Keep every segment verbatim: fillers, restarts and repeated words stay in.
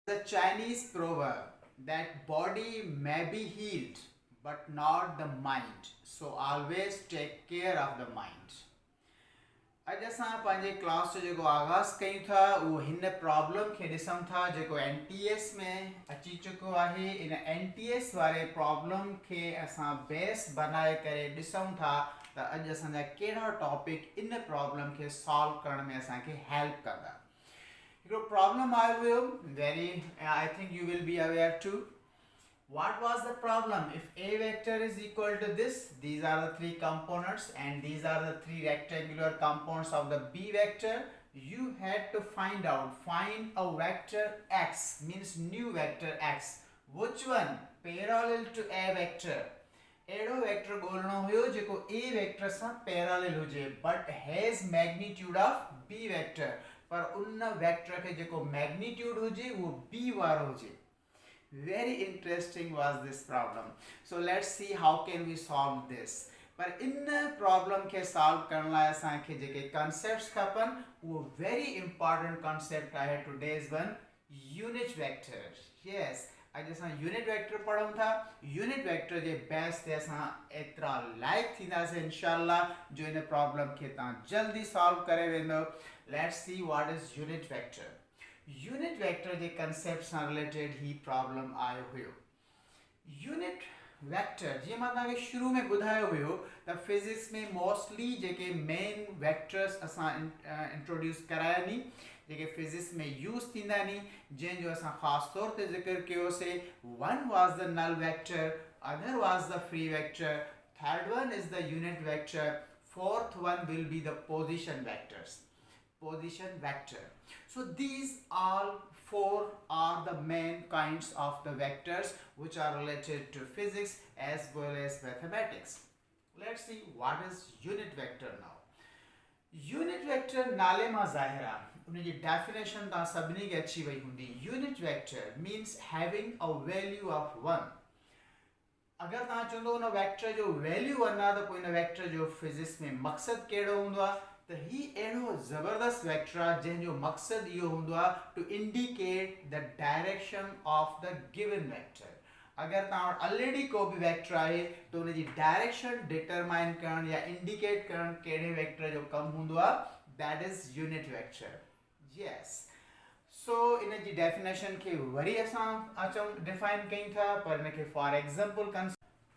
The Chinese proverb that body may be healed but not the mind, so always take care of the mind. अॼु असां पंहिंजे class जो जेको आगाज़ कयूं था उहो हिन प्रॉब्लम खे ॾिसूं था जेको एन टी एस में अची चुको आहे। इन एन टी एस वारे प्रॉब्लम खे असां बेस बनाए करे ॾिसूं था त अॼु असांजा कहिड़ा टॉपिक इन प्रॉब्लम खे सॉल्व करण में असांखे हेल्प कंदा। हिकिड़ो प्रॉब्लम आयो हुयो, वेरी I think you will be aware too. What was the problem? If A vector is equal to this, these are the three components and these are the three rectangular components of the B vector. You had to find out, find a vector X, means new vector X. Which one? Parallel to A vector. एडो vector गोलनो हुयो जेको A vector सां parallel हुजे but has magnitude of B vector, पर उन vector के जेको मैग्नीट्यूड हुजे वो B वारो हुजे। Very interesting was this problem. So let's see how can we solve this. पर इन प्रॉब्लम के सॉल्व करण लाइ असांखे जेके कॉन्सेप्ट्स खपनि वो वेरी इंपॉर्टेंट कॉन्सेप्ट आहे today's one, unit vector. Yes, अॼु असां यूनिट वेक्टर पढ़ूं था। यूनिट वेक्टर जे बेस ते असां एतिरा लाइक थींदासीं इंशाल्लाह जो इन प्रॉब्लम खे तव्हां जल्दी सॉल्व करे वेंदो। Let's see what is unit vector. Unit vector जे कंसेप्ट सां रिलेटेड ही प्रॉब्लम आयो हुयो। यूनिट वेक्टर जीअं मां तव्हांखे शुरू में ॿुधायो हुयो त फिजिक्स में मोस्टली जेके मेन वेक्टर्स असां इंट्रोड्यूस कराया नी, जेके फिजिक्स में यूज़ थींदा नी, जंहिंजो असां ख़ासि तौर ते ज़िक्र कयोसीं। One was the null vector, other was the free vector, third one is the unit vector, fourth one will be the position vectors, position vector. So these all four are the main kinds of the vectors which are related to physics as well as mathematics. Let's see what is unit vector now. Unit vector नाले मां ज़ाहिर आहे, उनजी definition तव्हां सभिनी खे अची वई हूंदी। Unit vector means having a value of one. अगर तव्हां चवंदो उन वेक्टर जो वैल्यू वन आहे त पोइ इन वेक्टर जो फिजिक्स में मक़सदु कहिड़ो हूंदो आहे त ही अहिड़ो ज़बरदस्त वेक्टर आहे जंहिंजो मक़सदु इहो हूंदो आहे to indicate the direction of the given vector. अगर तव्हां वटि ऑलरेडी को बि वेक्टर आहे त उनजी डायरेक्शन डिटरमाइन करण या इंडिकेट करण कहिड़े वेक्टर जो कमु हूंदो आहे, that is unit vector. Yes, so इन जी डेफिनेशन खे वरी असां अचूं डिफाइन कयूं था, पर इनखे फॉर एग्जांपल कन।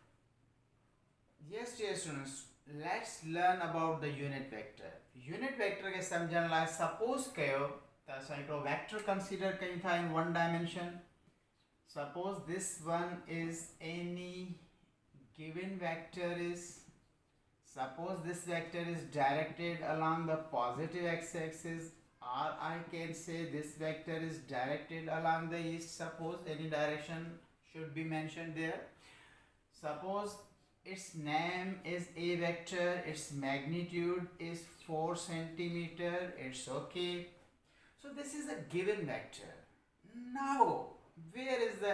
Yes dear students, let's learn about the unit vector. Unit vector के समझण लाइ सपोज कयो त असां हिकिड़ो वेक्टर कंसीडर कयूं था in one dimension. Suppose this one is any given vector is, suppose this vector is directed along the positive x-axis, or I can say this vector is directed along the east. Suppose any direction should be mentioned there. Suppose its name is A vector, its magnitude is four centimeter, it's okay. So this is a given vector. Now where is the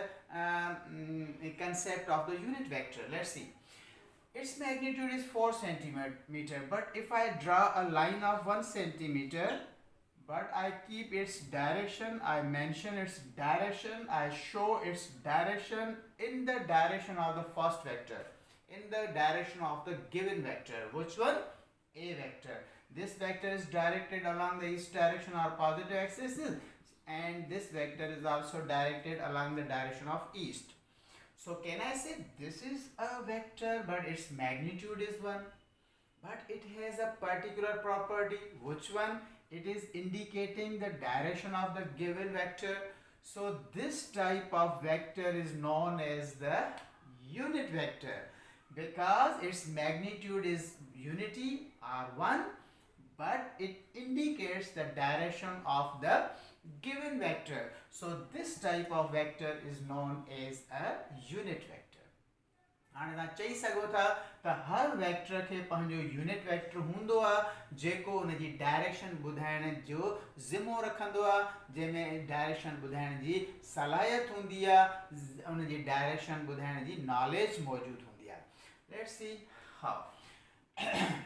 um, concept of the unit vector? Let's see. Its magnitude is four centimeter, but if I draw a line of one centimeter, but I keep its direction, I mention its direction, I show its direction in the direction of the first vector, in the direction of the given vector. Which one? A vector. This vector is directed along the east direction or positive axis, and this vector is also directed along the direction of east. So can I say this is a vector but its magnitude is one, but it has a particular property? Which one? It is indicating the direction of the given vector. So this type of vector is known as the unit vector, because its magnitude is unity or one, but it indicates the direction of the given vector. So this type of vector is known as a unit vector. हाणे तव्हां चई सघो था त हर vector खे पंहिंजो unit vector हूंदो आहे जेको उनजी डायरेक्शन ॿुधाइण जो ज़िमो रखंदो आहे, जंहिंमें डायरेक्शन ॿुधाइण जी सलाहियत हूंदी आहे, उनजी डायरेक्शन ॿुधाइण जी नॉलेज मौजूदु हूंदी आहे। Let's see how.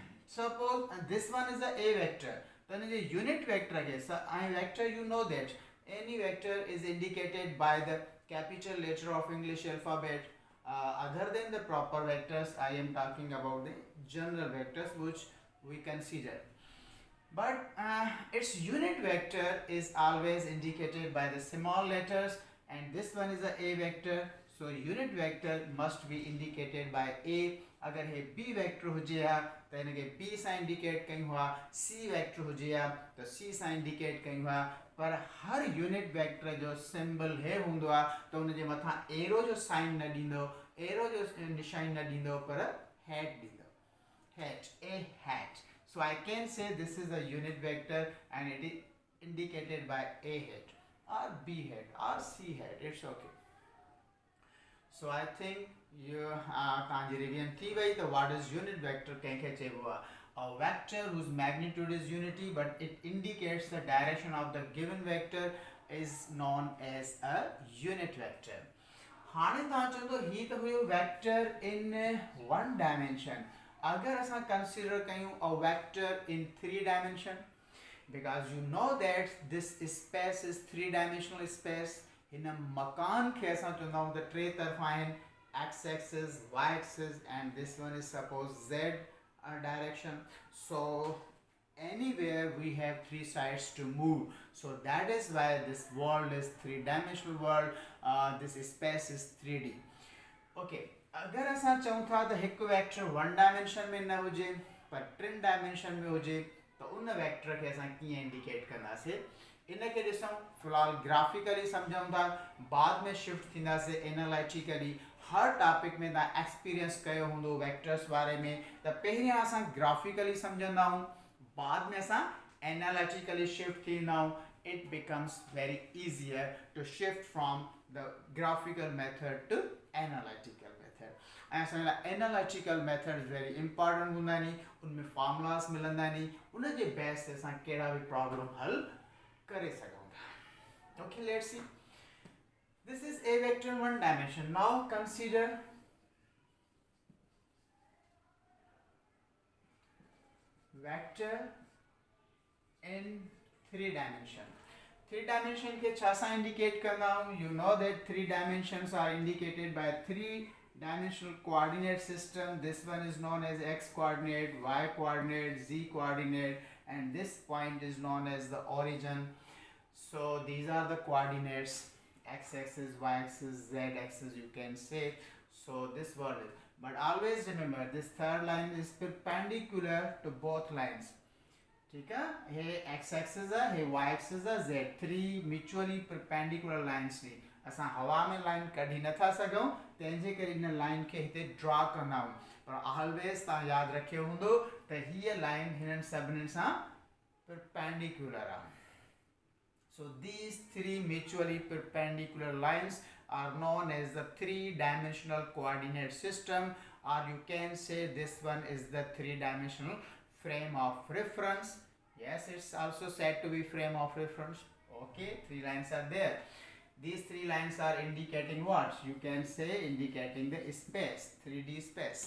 Suppose uh, this one is a A vector, then the unit vector again. So I vector, you know that Any vector is indicated by the capital letter of English alphabet. Uh, other than the proper vectors, I am talking about the general vectors which we consider. But uh, its unit vector is always indicated by the small letters, and this one is a A vector. So unit vector must be indicated by A. अगर हे B vector हो जाए तो इनके B सा indicate कहीं हुआ, C vector हो जाए तो C सा इंडिकेट कहीं हुआ, पर हर यूनिट वेक्टर जो सिंबल है हुंदो तो उनजे मथा एरो जो साइन न दींदो, एरो जो निशान न दींदो, पर हैट दींदो, hat, a hat. So I can say this is a unit vector and it is indicated by A hat or B hat or C hat. It's okay. So I think you uh revision thi vai. So what is unit vector? A vector whose magnitude is unity but it indicates the direction of the given vector is known as a unit vector. हाणे तव्हां चवंदो ही त हुयो vector in one dimension. अगर असां consider कयूं a vector in three dimension, because you know that this space is three dimensional space. In a makan के असां चवंदा आहियूं त टे तरफ़ा आहिनि, x axis, y axis, and this one is suppose z uh, direction. So anywhere we have three sides to move. So that is why this world is three dimensional world. Uh, this space is three D. Okay. अगर असां चऊं था त हिकु vector one dimension में न हुजे पर टिन डायमेंशन में हुजे तो उन वेक्टर खे असां कीअं इंडिकेट कंदासीं, इनके ॾिसूं फ़िलहाल ग्राफिकली सम्झूं था, बाद में शिफ्ट थींदासीं एनालिटिकली. हर टॉपिक में तव्हां एक्सपीरियंस कयो हूंदो वेक्टर्स बारे में, त पहिरियां असां ग्राफिकली सम्झंदा आहियूं, बाद में असां एनालिटिकली शिफ्ट थींदा आहियूं. It becomes very easier to shift from the graphical method to analytical method. ऐं असां लाइ एनालिटिकल मेथड वेरी इंपॉर्टेंट हूंदा आहिनि, उनमें फॉर्मुलास मिलंदा आहिनि, उनजे बेस ते असां कहिड़ा बि प्रॉब्लम हल करे सघूं था. Okay, let's see. This is a vector in one dimension. Now consider vector in three dimension. Three dimension के छा सा indicate करना हूँ. You know that three dimensions are indicated by three dimensional coordinate system. This one is known as x coordinate, y coordinate, z coordinate, and this point is known as the origin. So these are the coordinates, x axis, y axis, z axis you can say. So this one is, but always remember this third line is perpendicular to both lines. ठीक है, हे x axis है, हे y axis है, z, three mutually perpendicular lines नी. असां हवा में line कढी नथा सघूं, तंहिंजे करे इन लाइन खे हिते ड्रॉ कंदा आहियूं, पर ऑलवेज तव्हां यादि रखियो हूंदो त हीअ लाइन हिननि सभिनीनि सां परपेंडिकुलर आहे. So these three mutually perpendicular lines are known as the three dimensional coordinate system, or you can say this one is the three dimensional frame of reference. Yes, it's also said to be frame of reference. Okay, three lines are there. These three lines are indicating what? You can say indicating the space, three D space.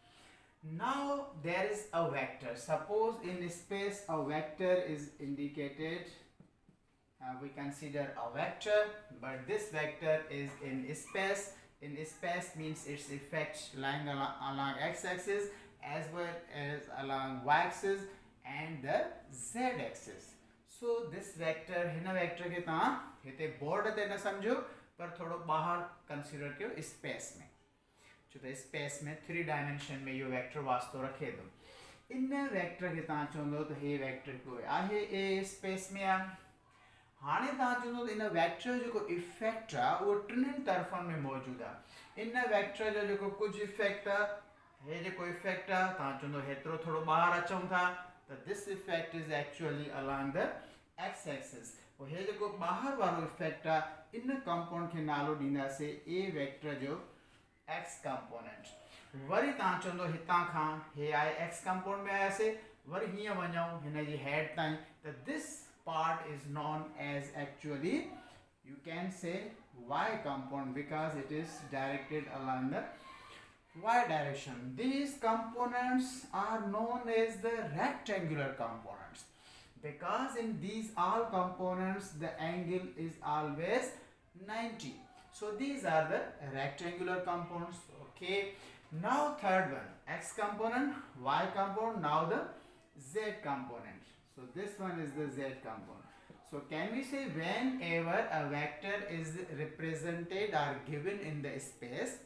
Now there is a vector. Suppose in space a vector is indicated. Uh, we consider a vector, but this vector is in space. In space means its effect lying along, along x-axis as well as along y-axis and the z-axis. So this vector, हिन vector के ता हिते board ते न समझो, पर थोड़ो बाहर consider कयो space में. जो तो space में three dimension में यो vector वास्तो रखे दो. इन vector के ता चोंदो तो हे vector को आहे ए space में आ. हाने ता चोंदो इन vector जो को effect आ वो टिनिन तरफन में मौजूद आ. इन vector जो जो को कुछ effect आ, हे जो को effect आ, ता चोंदो हेतरो थोड़ो बाहर अचूं था. That this effect is actually along the x-axis. और हे जो बाहर वालो effect आ, इन component के नालो दींदा से a vector जो x component. वरी तां चंदो हितां खां हे आए x component में आया से वरी हियां वञाऊं हिन जी head ताईं. That this part is known as actually you can say y component because it is directed along the y direction. These components are known as the rectangular components. because in these all components the angle is always ninety. So these are the rectangular components. Okay, now third one, x component, y component, now the z component. So this one is the z component. So can we say whenever a vector is represented or given in the space,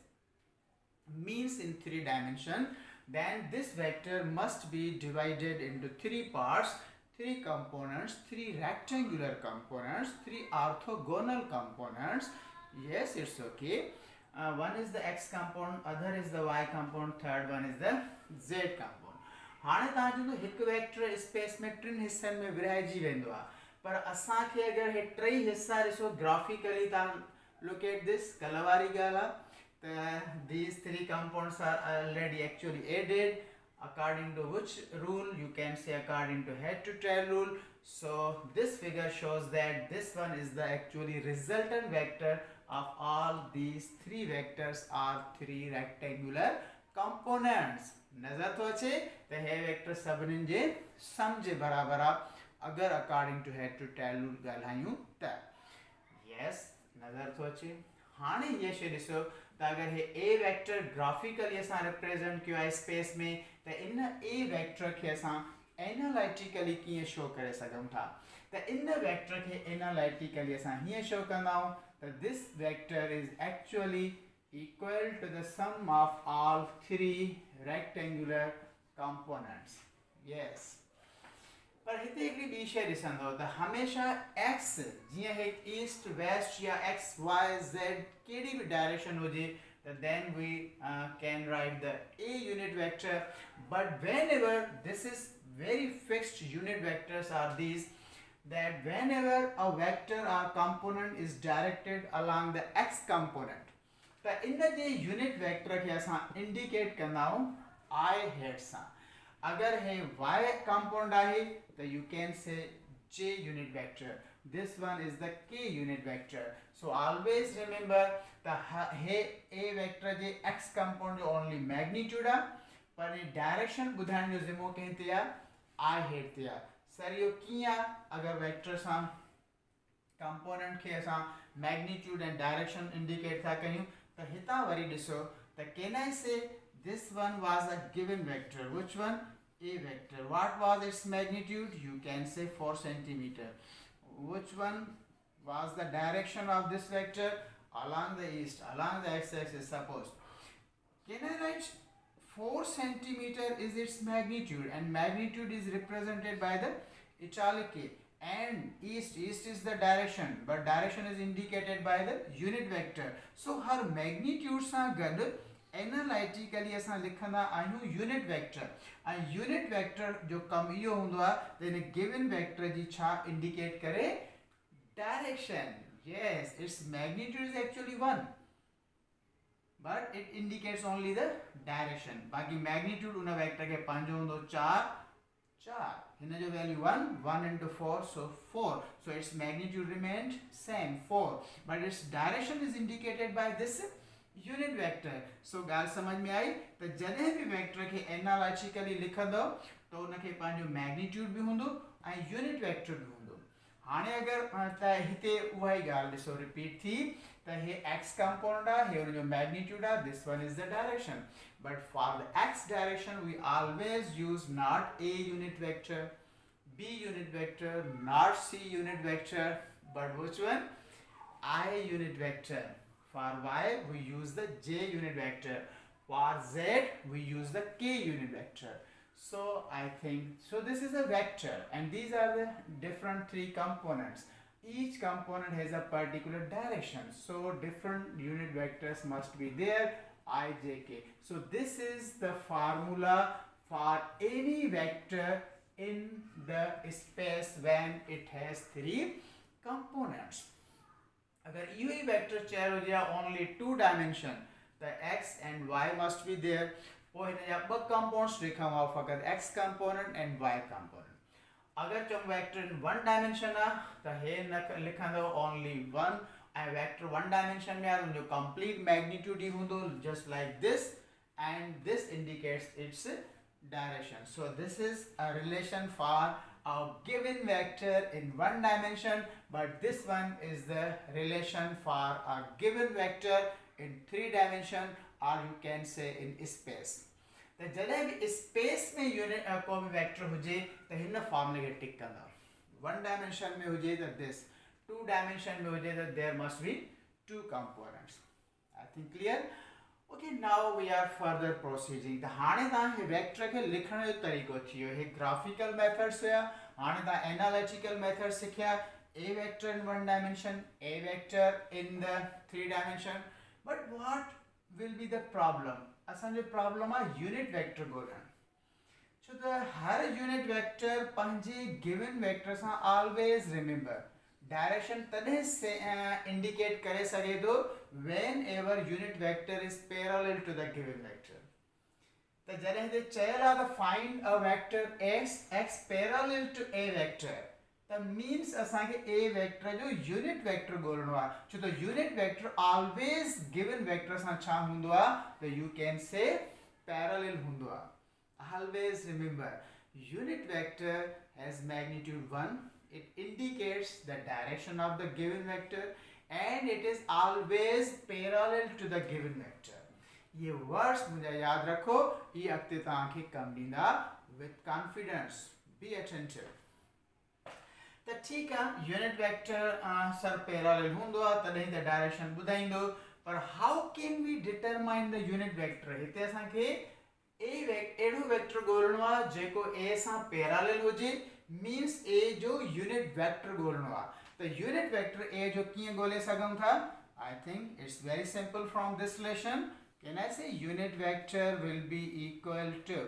means in three dimension, then this vector must be divided into three parts, three components, three rectangular components, three orthogonal components. Yes, it's okay. Uh, one is the x component, other is the y component, third one is the z component. हाणे तव्हां जो हिकु vector space में टिनि हिस्सनि में विरहाइजी वेंदो आहे, पर असांखे अगरि हे टई हिस्सा ॾिसो ग्राफिकली तव्हां look at this कल्ह वारी ॻाल्हि आहे त these three components are already actually added according to which rule? You can say according to head to tail rule. So this figure shows that this one is the actually resultant vector of all these three vectors are three rectangular components. नजर तो अचे त हे vector सभिनी जे सम जे बराबर आहे अगर according to head to tail rule ॻाल्हायूं त. यस, नजर तो अचे. हाणे ये शइ ॾिसो त अगर हे a वेक्टर ग्राफिकली असां रिप्रेजेंट कयो आहे स्पेस में त इन a वेक्टर खे असां एनालिटिकली कीअं शो करे सघूं था. त इन वेक्टर खे एनालिटिकली असां हीअं शो कंदा आहियूं त this vector is actually equal to the sum of all three rectangular components. Yes. पर हिते हिकिड़ी ॿी शइ ॾिसंदव त हमेशह x जीअं हे ईस्ट वेस्ट या x y z कहिड़ी बि डायरेक्शन हुजे त then we uh, can write the a unit vector, but whenever this is very fixed unit vectors are these, that whenever a vector or component is directed along the x component त इन जे unit vector खे असां indicate कंदा आहियूं आई head सां. अगर हे y component आहे त you can say j unit vector. This one is the k unit vector. So always remember त हे a वेक्टर जे x कंपोनेंट जो ओनली मैग्नीट्यूड आहे, पर ये डायरेक्शन ॿुधाइण जो ज़िम्मो कंहिं ते आहे? आई हेड ते आहे. सर इहो कीअं आहे? अगर वेक्टर सां कंपोनेंट खे असां मैग्नीट्यूड एंड डायरेक्शन इंडिकेट था कयूं त हितां वरी ॾिसो त कैन आई से this one was a given vector. Which one? A vector. What was its magnitude? You can say four centimeter. Which one was the direction of this vector? Along the east, along the x-axis. Suppose, can I write four centimeter is its magnitude, and magnitude is represented by the italic K. And east, east is the direction, but direction is indicated by the unit vector. So her magnitudes are good. Analytically असां लिखंदा आहियूं unit vector. And unit vector जो कम इहो हूंदो आहे त इन given vector जी छा indicate करे? Direction. Yes, its magnitude is actually one, but it indicates only the direction. बाकी magnitude उन vector के पंज हूंदो चार चार. हिन जो value one, one into four, so four. So its magnitude remained same, four, but its direction is indicated by this unit vector. So ॻाल्हि समझ में आई त जॾहिं बि वेक्टर खे एनालिटिकली लिखंदो त उनखे पंहिंजो मैग्नीट्यूड बि हूंदो ऐं यूनिट वेक्टर बि हूंदो. हाणे अगर त हिते उहा ई ॻाल्हि ॾिसो रिपीट थी त हे x कंपोनेंट आहे, हे उनजो मैग्नीट्यूड आहे, this one is the direction. But for the x direction we always use not a unit vector, b unit vector, not c unit vector, but which one? I unit vector. For y we use the j unit vector. For z we use the k unit vector. So I think so this is a vector, and these are the different three components. Each component has a particular direction, so different unit vectors must be there. I, j, k. So this is the formula for any vector in the space when it has three components. अगर इहो ही vector चयो हुजे only two dimension, the x and y must be there. पोइ हिन जा ॿ components लिखूं था, फ़क़त x component and y component. अगर चऊं vector in one dimension आहे त हे न लिखंदो only one. And vector one dimension में आहे उनजो complete magnitude ही हूंदो just like this, and this indicates its direction. So this is a relation for a given vector in one dimension, but this one is the relation for a given vector in three dimension, or you can say in space. तो जॾहिं बि space में unit को भी vector हुजे त हिन फॉर्मूले खे टिक कंदा. वन डायमेंशन में हुजे त दिस, टू डायमेंशन में हुजे त there must be two components. I think clear. Okay, now we are further proceeding. त हाणे तव्हां वेक्टर खे लिखण जो तरीक़ो थी वियो. हे ग्राफिकल मेथड्स हुया. हाणे तव्हां एनालिटिकल मेथड सिखिया. A vector in one dimension, a vector in the three dimension. But what will be the problem? असांजो प्रॉब्लम आहे यूनिट वेक्टर ॻोल्हण. छो त हर यूनिट वेक्टर पंहिंजे गिवन वेक्टर सां ऑलवेज रिमेंबर डायरेक्शन तॾहिं से इंडिकेट करे सघे थो whenever unit vector is parallel to the given vector. त जॾहिं हिते चयल आहे त find a vector x x parallel to a vector, त मीन्स असांखे a वेक्टर जो यूनिट वेक्टर ॻोल्हणो आहे. छो त unit vector always given vector सां छा हूंदो आहे त यू कैन से पैरेलल हूंदो आहे. Always remember, unit vector has magnitude one. It indicates the direction of the given vector and it is always parallel to the given vector. ये words मुझे याद रखो, ये अक्ते तांखे कम दींदा with confidence. Be attentive. त ठीक है, यूनिट वेक्टर सर पैरेलल हूंदो आहे तॾहिं त डायरेक्शन ॿुधाईंदो. पर how can we determine the unit vector? हिते असांखे ए वेक्टर एड़ो वेक्टर ॻोल्हणो आहे जेको ए सां पैरेलल हुजे, मीन्स ए जो यूनिट वेक्टर ॻोल्हणो आहे. त यूनिट वेक्टर ए जो कीअं ॻोल्हे सघूं था? I think it's very simple from this relation. Can I say unit vector will be equal to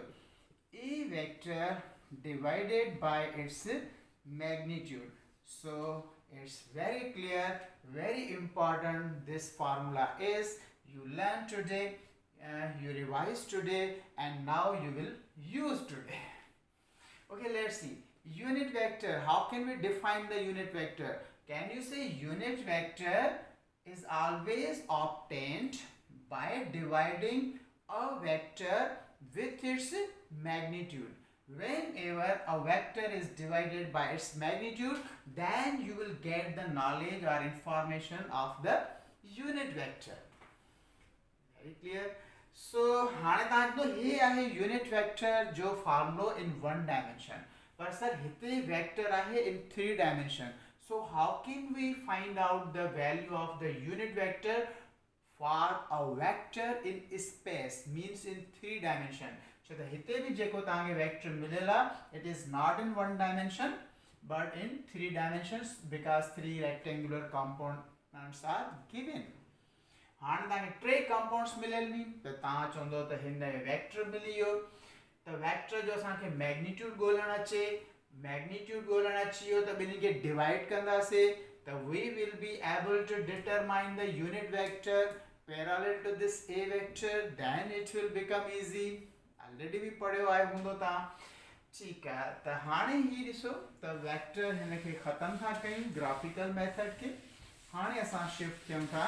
a vector divided by its magnitude. So it's very clear, very important. This formula is you learn today, uh, you revise today, and now you will use today. Okay, let's see. Unit vector. How can we define the unit vector? Can you say unit vector is always obtained by dividing a vector with its magnitude? Whenever a vector is divided by its magnitude, then you will get the knowledge or information of the unit vector. Very clear? So, हाणे तव्हांजो हे आहे unit vector जो फार्मूलो in one dimension. पर sir हिते vector आहे in three dimension. So, how can we find out the value of the unit vector for a vector in space, means in three dimension? So the हिते भी जेको तांगे vector मिलेला, it is not in one dimension but in three dimensions because three rectangular components are given. हाणे तांगे टे components मिलेलनी त तव्हां चवंदो त हिन में वेक्टर मिली वियो. त वेक्टर जो असांखे मैग्नीट्यूड ॻोल्हण अचे, मैग्नीट्यूड ॻोल्हण अची वियो त ॿिन्ही खे डिवाइड कंदासीं त we will be able to determine the unit vector parallel to this a vector, then it will become easy. Already भी पढ़ियो आहे हूंदो तव्हां. ठीकु आहे, त हाणे ही ॾिसो त वेक्टर हिन खे ख़तमु था कयूं ग्राफिकल मेथड खे. हाणे असां शिफ्ट थियूं था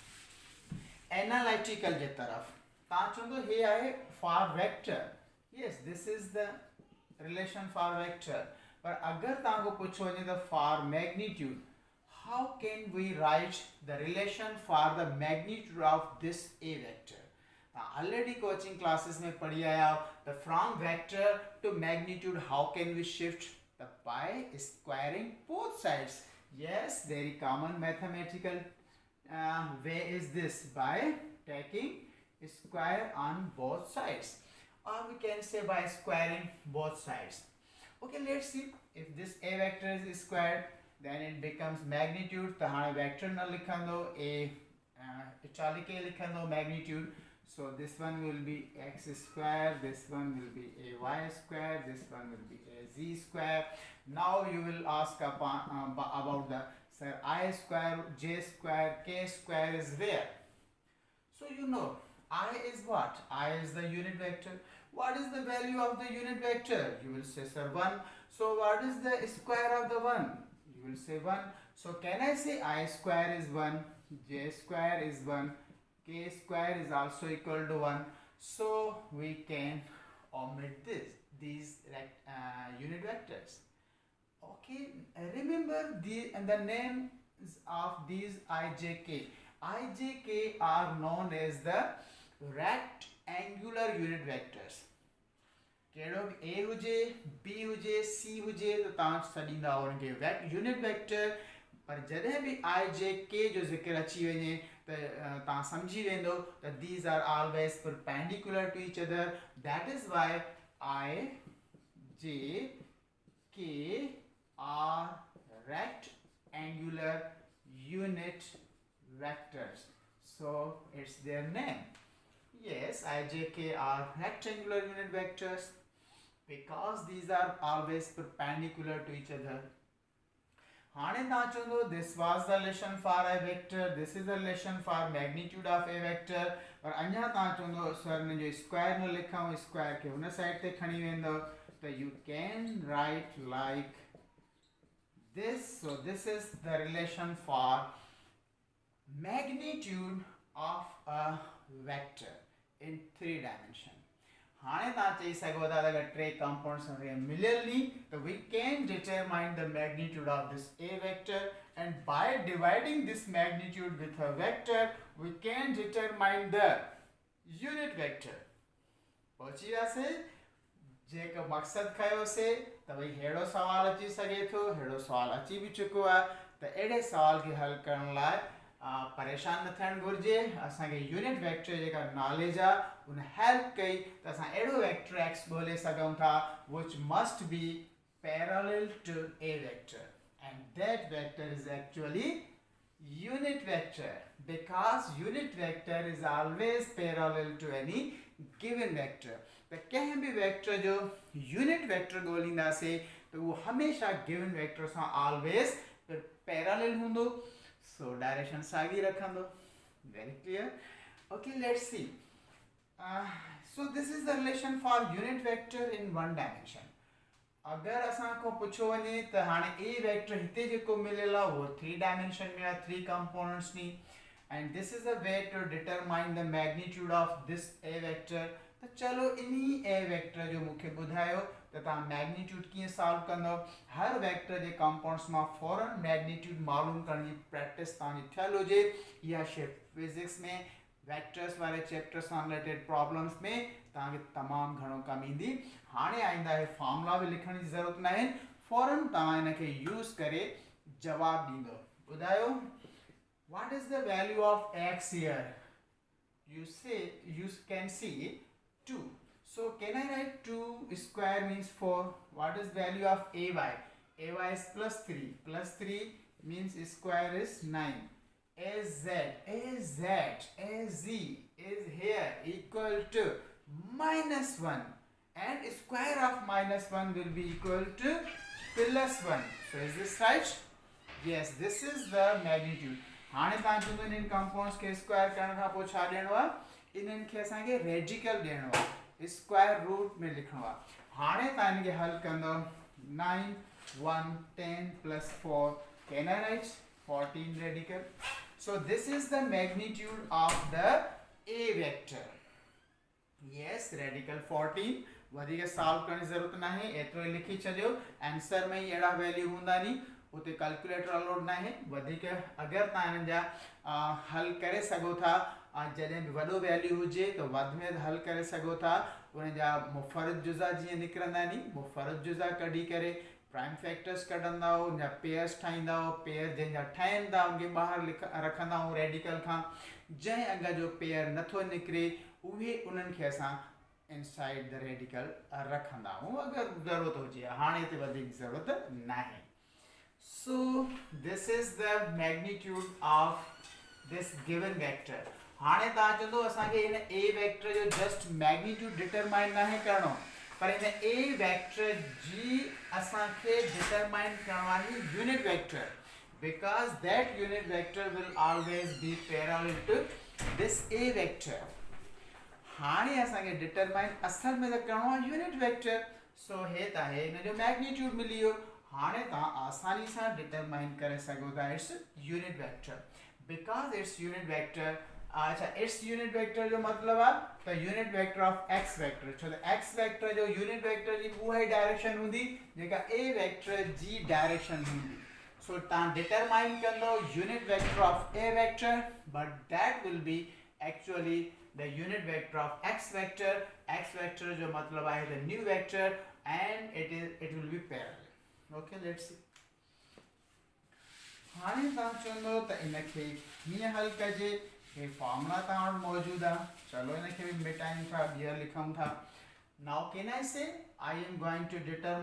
एनालिटिकल जे तरफ़. तव्हां चवंदो हे आहे for vector. Yes, this is the relation for vector. पर अगरि तव्हांखो पुछो वञे त for magnitude, how can we write the relation for the magnitude of this a vector? Already coaching classes में पढ़ी आया the from vector to magnitude. How can we shift? The by squaring both sides. Yes, very common mathematical uh, way is this, by taking square on both sides, or we can say by squaring both sides. Okay, let's see. If this a vector is squared, then it becomes magnitude. तो हाँ vector न लिखंदो a चाली के लिखंदो magnitude. So this one will be x square, this one will be a y square, this one will be a z square. Now you will ask upon, uh, about the sir I square, j square, k square is where? So you know I is what? I is the unit vector. What is the value of the unit vector? You will say sir one. So what is the square of the one? You will say one. So can I say I square is one, j square is one, k square is also equal to one. So we can omit this these uh, unit vectors. Okay, remember the and the names of these I J K. I J K are known as the rectangular unit vectors. कहिड़ो A हुजे, B हुजे, C हुजे तो तव्हां सॾींदा हुनखे unit vector, पर जॾहिं बि I J K जो ज़िक्र अची वञे त तव्हां सम्झी वेंदो त these are always perpendicular to each other. That is why I J K are rectangular unit vectors. So it's their name. Yes, I J K are rectangular unit vectors because these are always perpendicular to each other. This was the relation for a vector, this is the relation for magnitude of a vector. और अन्या ताचोंदो sir ने जो square न लिखा हूँ square के उन side ते खणी वेंदो तो you can write like this. So this is the relation for magnitude of a vector in three dimension. हाणे तव्हां चई सघो था अगर टे कंपाउंड्स मिलियलनी तो we can determine the magnitude of this A vector, and by dividing this magnitude with a vector we can determine the unit vector. पहुंची वियासीं जेको मक़सद खयो से त भई हेड़ो सवाल अची सघे थो, हेड़ो सवाल अची भी चुको आहे त अहिड़े सवाल खे हल करण लाइ परेशान न थियण घुरिजे. असांखे यूनिट वेक्टर जेका नॉलेज आहे उन हेल्प कई त असां अहिड़ो वेक्टर एक्स ॻोल्हे सघूं था which must be parallel to a vector, and that vector is actually unit vector because unit vector is always parallel to any given vector. त कंहिं बि वेक्टर जो यूनिट वेक्टर ॻोल्हींदासीं त उहो हमेशह गिवन वेक्टर सां ऑलवेज पैरेलल हूंदो. So direction साॻी रखंदो. Very clear? Okay, let's see. Uh, so this is the relation for unit vector in one dimension. अगर असां को पुछो वञे त हाणे A वेक्टर हिते जेको मिलियल आहे उहो थ्री डायमेंशन में आहे, थ्री कंपोनेंट्स नी, and this is a way to determine the magnitude of this A vector. तो चलो इन्ही A वेक्टर जो मूंखे ॿुधायो त तव्हां मैग्नीट्यूड कीअं सॉल्व कंदो. हर वेक्टर जे कंपाउंड्स मां फौरन मैग्नीट्यूड मालूम करण जी प्रैक्टिस तव्हांजी थियल हुजे. इहा शइ फिजिक्स में वेक्टर्स वारे चैप्टर सां रिलेटेड प्रॉब्लम्स में तव्हांखे तमामु घणो कमु ईंदी. हाणे आईंदा हे फॉर्मुला बि लिखण जी ज़रूरत न आहे, फौरन तव्हां हिनखे यूज़ करे जवाबु ॾींदो. ॿुधायो what is the value of x here? You say you can see two. So can I write two square means four? What is value of ay? Ay is plus three. Plus three means square is nine. Az, az, az is here equal to minus one. And square of minus one will be equal to plus one. So is this right? Yes, this is the magnitude. हाणे तव्हां चवंदो इन compounds खे square करण खां पोइ छा ॾियणो आहे, इन्हनि खे असांखे रेडिकल ॾियणो आहे, स्क्वायर रूट में लिखणो आहे. हाणे तव्हां इनखे हल कंदो nine one ten plus four, can I write fourteen radical. So this is the magnitude of the a vector. Yes, radical fourteen. वधीक सॉल्व करण जी ज़रूरत न आहे, एतिरो ई लिखी छॾियो. आंसर में ई अहिड़ा वैल्यू हूंदा नी, उते कैलकुलेटर अलाउड न आहे. वधीक अगरि तव्हां हिननि जा हल करे सघो था, जॾहिं बि वॾो वैल्यू हुजे त वधि में हल करे सघो था. उन जा मुफ़रद जुज़ा जीअं निकिरंदा नी, मुफ़रद जुज़ा कढी करे प्राइम फैक्टर्स कढंदा हो, उन जा पेयर्स ठाहींदा हो, पेयर जंहिंजा ठहनि था उनखे ॿाहिरि लिख रखंदा आहियूं रेडिकल खां. जंहिं अंग जो पेयर नथो निकिरे उहे उन्हनि खे असां इनसाइड द रेडिकल रखंदा आहियूं अगरि ज़रूरत हुजे. हाणे ते वधीक ज़रूरत न आहे. So this is the magnitude of this given vector. हाणे तव्हां चवंदो असांखे हिन A वेक्टर जो जस्ट मैग्नीट्यूड डिटरमाइन न आहे करणो, पर हिन A वेक्टर जी असांखे डिटरमाइन करणो आहे unit vector, because that unit vector will always be parallel to this A vector. हाणे असांखे डिटरमाइन असल में त करणो आहे यूनिट वेक्टर. सो हे त आहे हिन जो मैग्नीट्यूड मिली वियो. हाणे तव्हां आसानी सां डिटरमाइन करे सघो था it's unit vector. Because it's unit vector अच्छा इट्स यूनिट वेक्टर जो मतलब आ तो unit vector of x vector छो तो x वेक्टर जो यूनिट वेक्टर जी वो है डायरेक्शन हुंदी जेका a वेक्टर जी डायरेक्शन हुंदी सो ता डिटरमाइन कंदो unit vector of a vector but that will be actually the unit vector of x vector x vector जो मतलब है the new vector and it is it will be parallel okay let's see हाणे तव्हां चवंदो त इनखे हीअं हल कजे हे फॉर्मूला तव्हां वटि मौजूदु आहे चलो इनखे बि मिटायूं था ॿीहर लिखूं था now can I say I am going to determine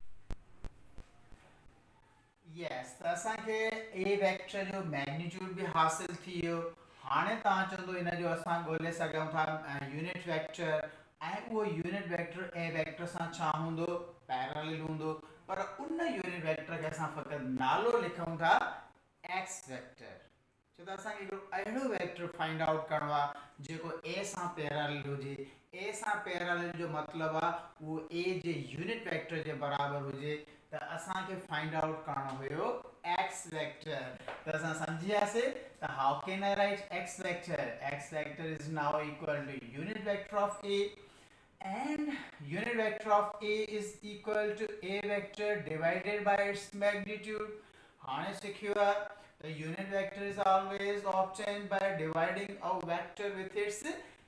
yes त असांखे ए वेक्टर जो मैग्नीट्यूड बि हासिल थी वियो हाणे तव्हां चवंदो इन जो असां ॻोल्हे सघूं था यूनिट वेक्टर ऐं उहो यूनिट वेक्टर ए वेक्टर सां छा हूंदो पैरेलल हूंदो पर उन यूनिट वेक्टर खे असां फ़क़ति नालो लिखूं था एक्स वेक्टर छो त असांखे हिकिड़ो अहिड़ो वेक्टर फाइंड आउट करिणो आहे जेको ए सां पैरेलल हुजे ए सां पैरेलल जो मतिलबु आहे उहो ए जे यूनिट वेक्टर जे बराबरि हुजे त असांखे फाइंड आउट करिणो हुयो एक्स वेक्टर त असां सम्झियासीं त how can I write x vector x vector is now equal to unit vector of a and unit vector of a is equal to a vector divided by its magnitude hane sikhiya the unit vector is always obtained by dividing a vector with its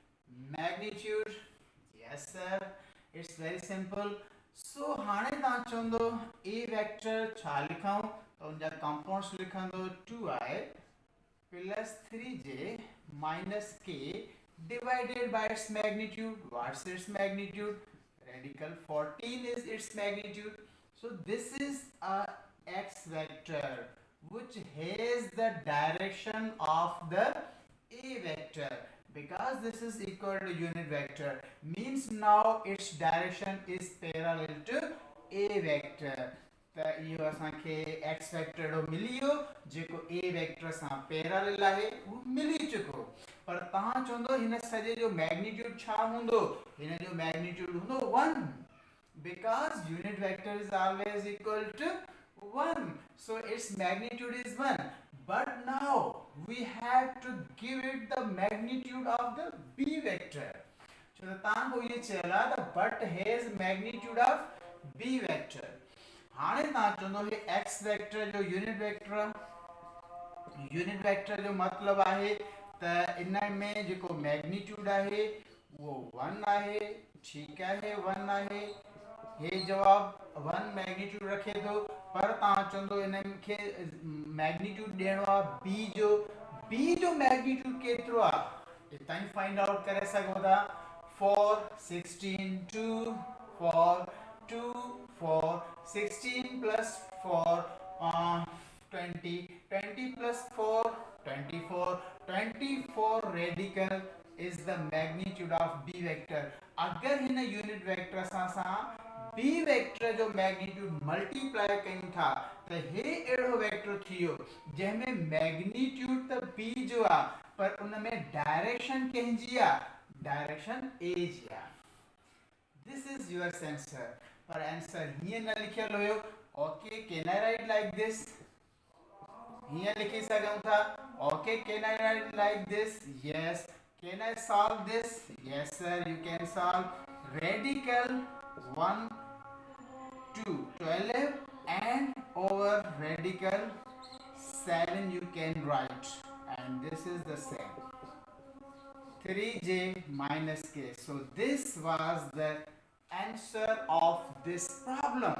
magnitude yes sir it's very simple so hane ta chondo a vector cha likhau to unja compounds likhando two i plus three j minus k divided by its magnitude. What's its magnitude? Radical fourteen is its magnitude. So this is a x vector which has the direction of the a vector because this is equal to unit vector means now its direction is parallel to a vector. त इहो असांखे x vector एॾो मिली वियो जेको a vector सां parallel आहे उहो मिली चुको पर तव्हां चवंदो हिन सॼे जो मैग्नीट्यूड छा हूंदो हिन जो मैग्नीट्यूड हूंदो one because unit vector is always equal to one so its magnitude is one but now we have to give it the magnitude of the b vector so the तव्हांखो इहो चयला त but has magnitude of b vector हाणे तव्हां चवंदो हे x vector जो unit vector unit vector जो मतिलबु आहे त इन में जेको मैग्नीट्यूड आहे उहो वन आहे ठीकु आहे वन आहे हे जवाबु वन मैग्नीट्यूड रखे थो पर तव्हां चवंदो इन्हनि खे मैग्नीट्यूड ॾियणो आहे b जो b जो मैग्नीट्यूड केतिरो आहे हितां ई फाइंड आउट करे सघो था four sixteen two four two four sixteen plus four uh, twenty twenty plus four twenty-four twenty-four radical is the magnitude of b vector अगर हिन यूनिट वेक्टर सां सां b वेक्टर जो मैग्नीट्यूड मल्टीप्लाई कयूं था त हे अहिड़ो वेक्टर थियो जंहिंमें मैग्नीट्यूड त b जो आहे पर उन में डायरेक्शन कंहिंजी आहे डायरेक्शन a जी आहे this is your answer पर आंसर हीअं न लिखियल हुयो okay can I write like this हीअं लिखी सघूं था okay can I write like this yes can I solve this yes sir you can solve radical one to twelve and over radical seven you can write and this is the same three j minus k so this was the answer of this problem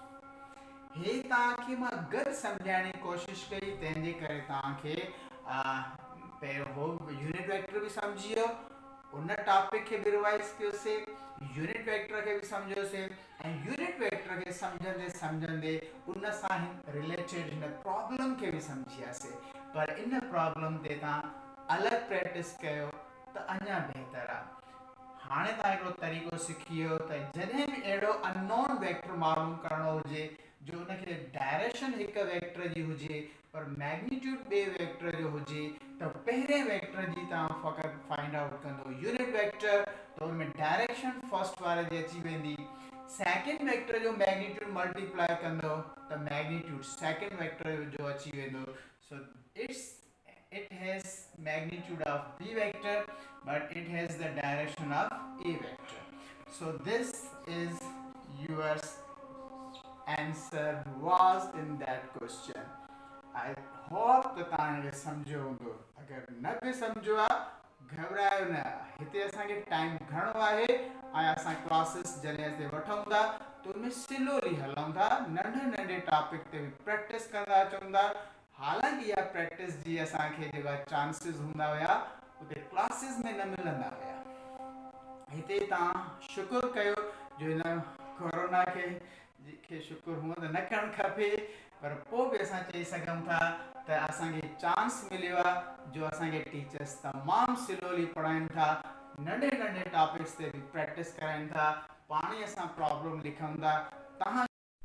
हे ताके मां गद समझाने की कोशिश कई तंहिंजे करे ताके पहिरियों हो यूनिट वेक्टर भी समझियो उन टॉपिक के भी रिवाइज कयो से यूनिट वेक्टर के भी समझो से एंड यूनिट वेक्टर के समझंदे समझंदे उन सां रिलेटेड इन प्रॉब्लम के भी समझिया से पर इन प्रॉब्लम ते ता अलग प्रैक्टिस कयो त अञा बेहतर आ हाणे ता हिकिड़ो तरीक़ो सिखियो त जॾहिं बि अहिड़ो अननोन वेक्टर मालूम करणो हुजे जो उनखे डायरेक्शन हिक वेक्टर जी हुजे पर मैग्नीट्यूड बे वेक्टर जो हुजे त पहिरें वेक्टर जी तव्हां फ़क़ति फाइंड आउट कंदो यूनिट वेक्टर तो उनमें डायरेक्शन फर्स्ट वारे जी अची वेंदी सेकंड वेक्टर जो मैग्नीट्यूड मल्टीप्लाई कंदो त मैग्नीट्यूड सेकंड वेक्टर जो अची वेंदो so it's it has magnitude of b vector, but it has the direction of a vector. So this is your answer was in that question. I hope that तव्हांखे सम्झो हूंदो. अगर न बि सम्झो आहे घबरायो न. हिते असांखे टाइम घणो आहे ऐं असां क्लासेस जॾहिं हिते वठूं था त उनमें स्लोली हलूं था. नंढे नंढे टॉपिक ते बि प्रैक्टिस कंदा अचूं था. हालांकि इहा प्रैक्टिस जी असांखे जेका चांसिस हूंदा हुया उते क्लासेस में न मिलंदा हुया. हिते तव्हां शुक्र कयो जो हिन कोरोना खे खे शुक्र हूअं त न करणु खपे, पर पोइ बि असां चई सघूं था त असांखे चांस मिलियो आहे जो असांखे टीचर्स तमामु स्लोली पढ़ाइनि था. नंढे नंढे टॉपिक्स ते बि प्रैक्टिस कराइनि था. पाण ई असां प्रॉब्लम लिखूं था. तव्हां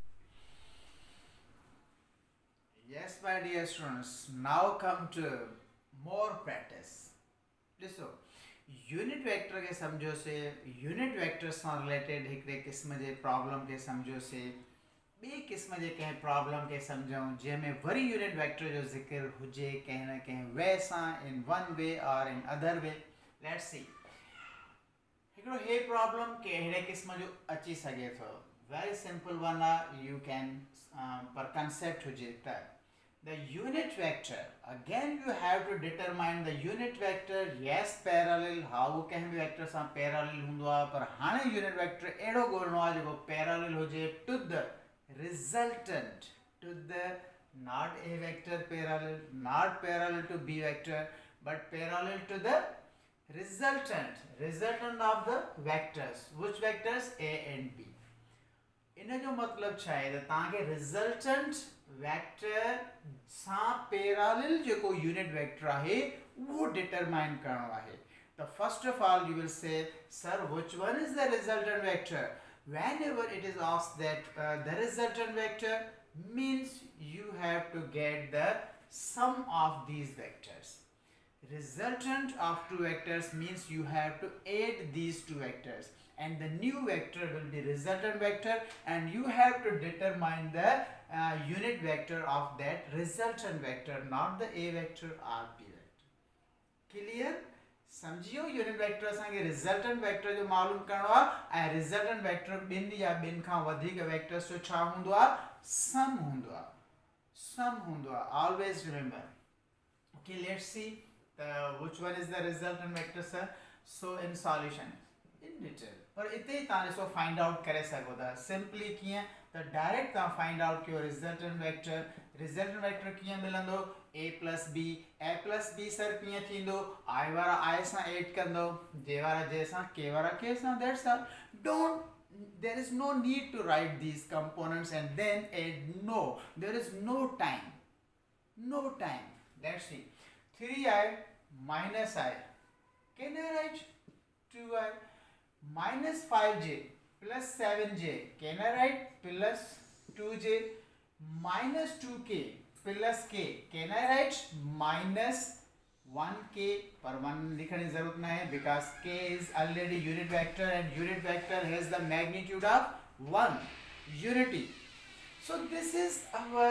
Yes, my dear students, now come to more practice. ॾिसो, यूनिट वेक्टर के समझो से, यूनिट वेक्टर सां रिलेटेड हिकिड़े क़िस्म जे प्रॉब्लम के समझो से, ॿिए क़िस्म जे कंहिं प्रॉब्लम के सम्झूं जंहिंमें वरी यूनिट वेक्टर जो ज़िक्र हुजे कंहिं न कंहिं वे सां, इन वन वे और in other way. Let's see. हिकिड़ो हे प्रॉब्लम कहिड़े क़िस्म जो अची सघे थो. वेरी सिंपल वन आहे. यू कैन पर कंसेप्ट हुजे त the unit vector, again you have to determine the unit vector. Yes, parallel, how कंहिं बि वेक्टर सां parallel हूंदो आहे, पर हाणे unit vector अहिड़ो ॻोल्हणो आहे जेको parallel हुजे to the resultant, to the not a vector parallel, not parallel to b vector, but parallel to the resultant, resultant of the vectors. Which vectors? A and b. इन जो मतलब छा आहे त तव्हांखे रिजल्टेंट वेक्टर सां parallel जेको unit vector आहे उहो डिटरमाइन करणो आहे. त first of all you will say sir which one is the resultant vector. whenever it is asked that uh, the resultant vector means you have to get the sum of these vectors. Resultant of two vectors means you have to add these two vectors, and the new vector will be resultant vector, and you have to determine the uh, unit vector of that resultant vector, not the a vector or b vector. Clear? समझियो. Unit vector असांखे resultant vector जो मालूम करणो आहे ऐं resultant vector ॿिनि या ॿिनि खां वधीक वेक्टर्स जो छा हूंदो आहे? सम हूंदो आहे. सम हूंदो आहे. Always remember. Okay, let's see which one is the resultant vector sir. So in solution in detail, पर इते ही तव्हां ॾिसो फाइंड आउट करे सघो था. सिंपली कीअं त डायरेक्ट तव्हां फाइंड आउट कयो रिजल्टेंट वेक्टर. रिजल्टेंट वेक्टर कीअं मिलंदो? a plus b. a plus b sir कीअं थींदो? i वारा i सां ऐड कंदो, j वारा j सां, k वारा k सां. That's all. Don't, there is no need to write these components and then add. No, there is no time. No time. Let's see. three i minus i. Can I write two i? Minus five j plus seven j. Can I write plus two j? Minus two k plus k. Can I write minus one k? पर one लिखने की जरूरत नहीं है because k is already unit vector and unit vector has the magnitude of one. Unity. So this is our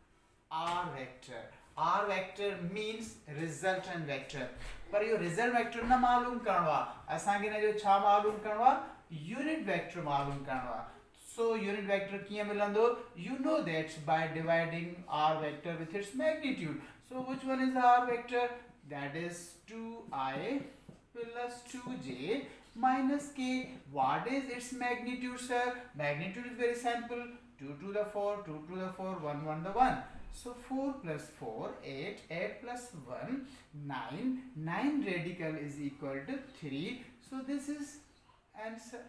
r vector. r vector means resultant vector. पर यो result vector ना मालूम करणो आहे. असांखे न जो छा मालूम करणो आहे? unit vector मालूम करणो आहे. So unit vector कीअं मिलंदो? You know that by dividing r vector with its magnitude. So which one is the r vector? That is two i plus two j minus k. What is its magnitude, sir? Magnitude is very simple. two to the four, two to the four, one, one the one. So four plus four, eight, eight plus one, nine. nine radical is equal to three. So this is answer.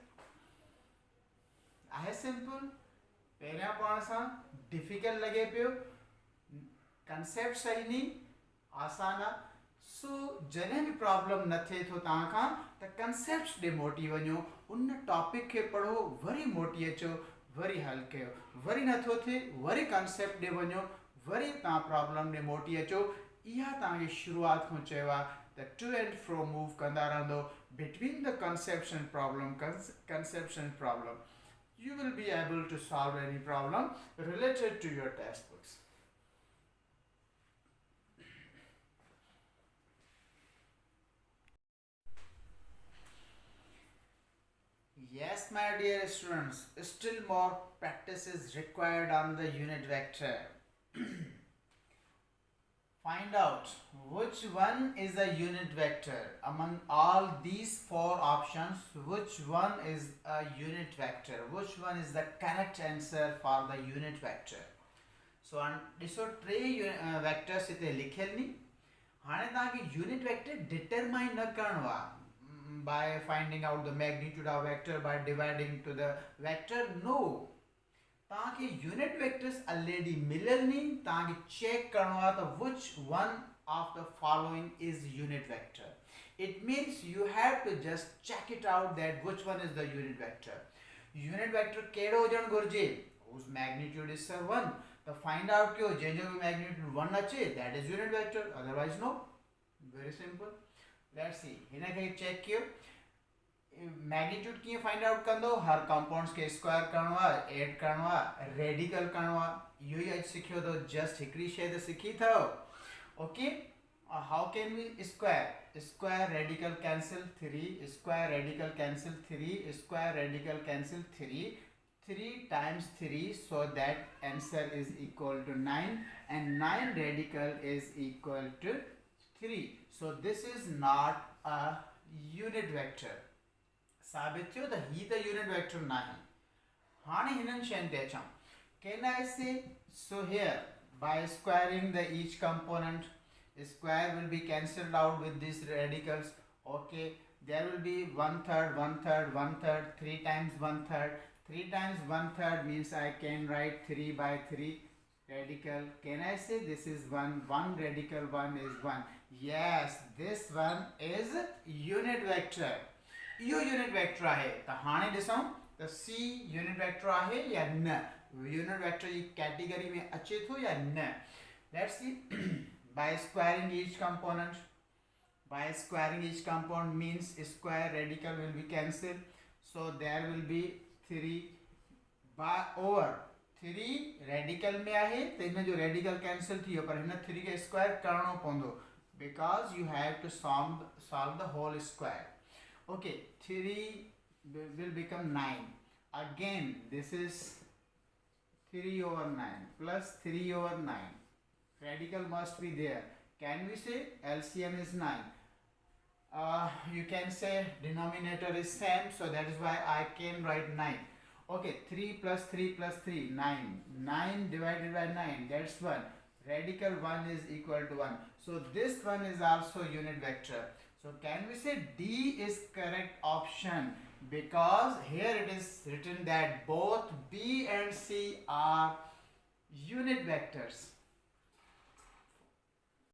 आहे simple. पहिरियां पाण सां difficult लॻे पियो. Concept सही नहीं, आसान आहे. सो जॾहिं बि प्रॉब्लम न थिए थो तव्हां खां त कंसेप्ट्स ॾे मोटी वञो. उन टॉपिक खे पढ़ो, वरी मोटी अचो, वरी हल कयो. वरी नथो थिए वरी कंसेप्ट ॾे वञो, वरी तव्हां प्रॉब्लम ॾे मोटी अचो. इहा तव्हांखे शुरूआत खां चयो आहे त टू एंड फ्रो मूव कंदा रहंदो between the conception problem. Conception problem you will be able to solve any problem related to your textbooks. Yes, my dear students, still more practice is required on the unit vector. Find out which one is a unit vector. Among all these four options, which one is a unit vector? Which one is the correct answer for the unit vector? So, ॾिसो टे vectors हिते लिखियल नी हाणे तव्हांखे unit vector determine न करणो आहे by finding out the magnitude of vector by dividing to the vector. No, ताकि unit vectors already मिलल नी ताकि check करना है तो which one of the following is unit vector. It means you have to just check it out that which one is the unit vector. Unit vector केड़ो जन गुरजे whose magnitude is sir one. तो find out क्यों जे जो magnitude one अच्छे that is unit vector, otherwise no. Very simple. Let's see. Hina कहीं check कियो magnitude की find out कंदो हर कंपाउंड्स के स्क्वायर करणवा ऐड करणवा रेडिकल करणवा यो ही सिखियो तो जस्ट हिकड़ी शे तो सिखी थो. Okay, how can we square square radical cancel three square radical cancel three square radical cancel three three times three so that answer is equal to nine and nine radical is equal to three. So this is not a unit vector. साबित थियो त ही त unit vector नाही. हाणे हिनन Shane ते अचां. Can I say so here by squaring the each component square will be cancelled out with these radicals. Okay, there will be one third one third one third three times one third three times one third means I can write three by three radical. Can I say this is one one radical one is one. Yes, this one is unit vector. यो unit vector आहे त हाणे ॾिसूं त सी unit vector आहे या न. Unit vector जी category में अचे थो या न. Let's see. By squaring each component by squaring each component means square radical will be cancel so there will be three by over three radical में आहे त इन जो रेडिकल कैंसिल थियो पर हिन थ्री के स्क्वायर करणो पवंदो because you have to solve solve the whole square. Okay, three will become nine. Again, this is three over nine plus three over nine. Radical must be there. Can we say L C M is nine? Uh, you can say denominator is same, so that is why I can write nine. Okay, three plus three plus three, nine. nine divided by nine, that's one. Radical one is equal to one. So this one is also unit vector. So can we say D is correct option because here it is written that both B and C are unit vectors.